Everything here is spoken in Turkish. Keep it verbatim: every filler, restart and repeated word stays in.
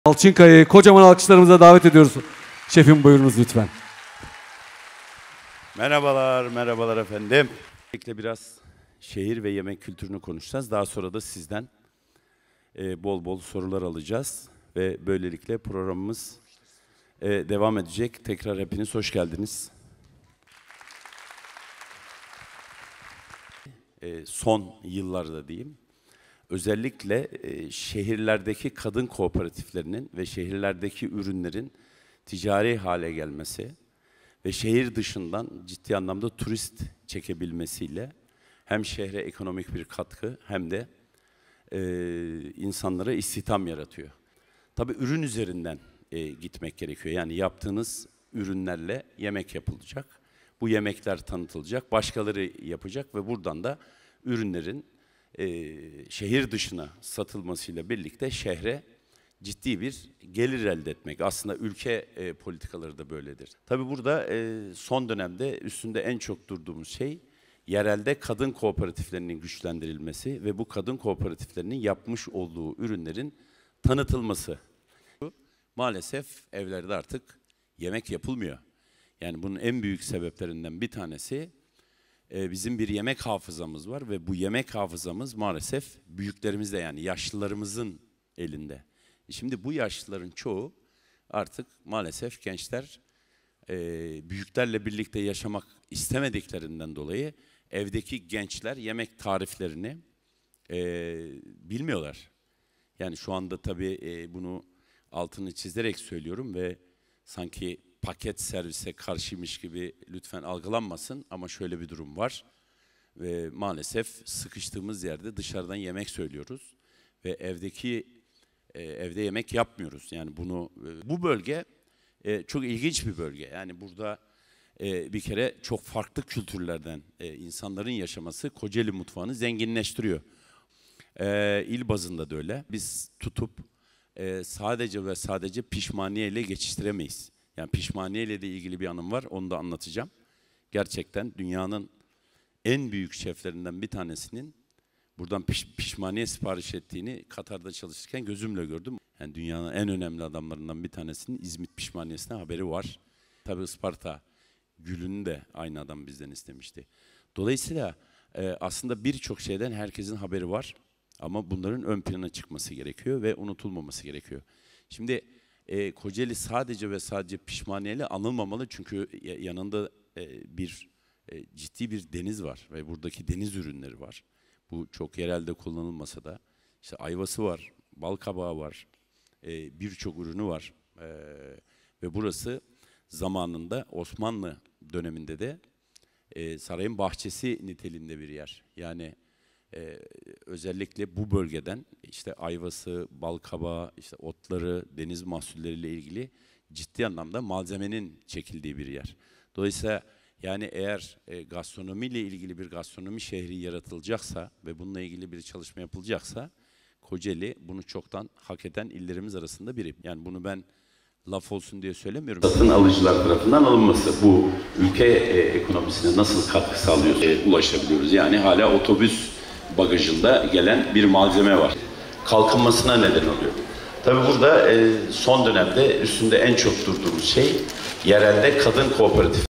Alçınkaya'yı kocaman alkışlarımıza davet ediyoruz. Şefim buyurunuz lütfen. Merhabalar, merhabalar efendim. Öncelikle biraz şehir ve yemek kültürünü konuşacağız. Daha sonra da sizden e, bol bol sorular alacağız. Ve böylelikle programımız e, devam edecek. Tekrar hepiniz hoş geldiniz. E, son yıllarda diyeyim. Özellikle e, şehirlerdeki kadın kooperatiflerinin ve şehirlerdeki ürünlerin ticari hale gelmesi ve şehir dışından ciddi anlamda turist çekebilmesiyle hem şehre ekonomik bir katkı hem de e, insanlara istihdam yaratıyor. Tabii ürün üzerinden e, gitmek gerekiyor. Yani yaptığınız ürünlerle yemek yapılacak. Bu yemekler tanıtılacak, başkaları yapacak ve buradan da ürünlerin e, şehir dışına satılmasıyla birlikte şehre ciddi bir gelir elde etmek. Aslında ülke e, politikaları da böyledir. Tabii burada e, son dönemde üstünde en çok durduğumuz şey yerelde kadın kooperatiflerinin güçlendirilmesi ve bu kadın kooperatiflerinin yapmış olduğu ürünlerin tanıtılması. Maalesef evlerde artık yemek yapılmıyor. Yani bunun en büyük sebeplerinden bir tanesi e, bizim bir yemek hafızamız var ve bu yemek hafızamız maalesef büyüklerimizde, yani yaşlılarımızın elinde. Şimdi bu yaşlıların çoğu artık maalesef gençler e, büyüklerle birlikte yaşamak istemediklerinden dolayı evdeki gençler yemek tariflerini e, bilmiyorlar. Yani şu anda tabii e, bunu altını çizerek söylüyorum ve sanki paket servise karşıymış gibi lütfen algılanmasın ama şöyle bir durum var. Ve maalesef sıkıştığımız yerde dışarıdan yemek söylüyoruz ve evdeki e, evde yemek yapmıyoruz. Yani bunu e, bu bölge e, çok ilginç bir bölge. Yani burada e, bir kere çok farklı kültürlerden e, insanların yaşaması Kocaeli mutfağını zenginleştiriyor. E, il bazında da öyle. Biz tutup e, sadece ve sadece pişmaniye ile geçiştiremeyiz. Yani pişmaniye ile de ilgili bir anım var, onu da anlatacağım. Gerçekten dünyanın en büyük şeflerinden bir tanesinin buradan piş, pişmaniye sipariş ettiğini Katar'da çalışırken gözümle gördüm. Yani dünyanın en önemli adamlarından bir tanesinin İzmit pişmaniyesine haberi var. Tabii Isparta gülünü de aynı adam bizden istemişti. Dolayısıyla e, aslında birçok şeyden herkesin haberi var. Ama bunların ön plana çıkması gerekiyor ve unutulmaması gerekiyor. Şimdi e, Kocaeli sadece ve sadece pişmaniyeyle anılmamalı çünkü yanında e, bir e, ciddi bir deniz var ve buradaki deniz ürünleri var. Bu çok yerelde kullanılmasa da işte ayvası var, bal kabağı var, e, birçok ürünü var. E, ve burası zamanında Osmanlı döneminde de e, sarayın bahçesi niteliğinde bir yer. Yani Ee, özellikle bu bölgeden işte ayvası, bal kabağı, işte otları, deniz mahsulleriyle ilgili ciddi anlamda malzemenin çekildiği bir yer. Dolayısıyla yani eğer e, gastronomiyle ilgili bir gastronomi şehri yaratılacaksa ve bununla ilgili bir çalışma yapılacaksa Kocaeli bunu çoktan hak eden illerimiz arasında biri. Yani bunu ben laf olsun diye söylemiyorum. Satın alıcılar tarafından alınması bu ülke e, ekonomisine nasıl katkı sağlıyor, e, ulaşabiliyoruz. Yani hala otobüs bagajında gelen bir malzeme var. Kalkınmasına neden oluyor. Tabii burada e, son dönemde üstünde en çok durduğumuz şey yerelde kadın kooperatif.